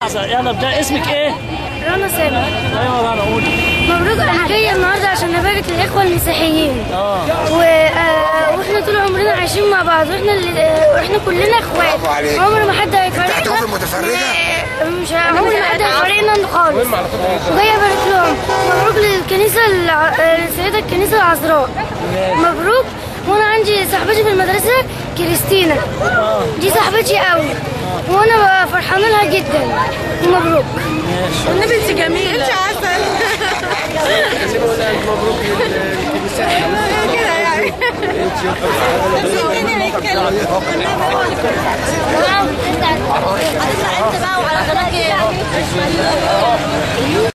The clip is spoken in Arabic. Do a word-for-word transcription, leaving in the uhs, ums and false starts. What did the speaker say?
يلا ابدا. اسمك ايه؟ رنا سامي. ايوه رنا قولي. مبروك. انا جايه النهارده عشان ابارك للاخوه المسيحيين. اه و... آه واحنا طول عمرنا عايشين مع بعض، واحنا اللي... آه واحنا كلنا اخوات. عمر ما حد هيفرقنا. انت هتقف متفرجه؟ مش عمر ما حد هيفرقنا خالص. وجايه ابارك لهم. مبروك للكنيسه الع... للسيده الكنيسه العذراء. مبروك. وانا عندي صاحبتي في المدرسه كريستينا، دي صاحبتي قوي وانا فرحانه لها جدا. مبروك. والنبي انت جميله. انت عسل. مبروك للكنيسة كده يعني. هتطلع انت بقى وعلى قناه ايه؟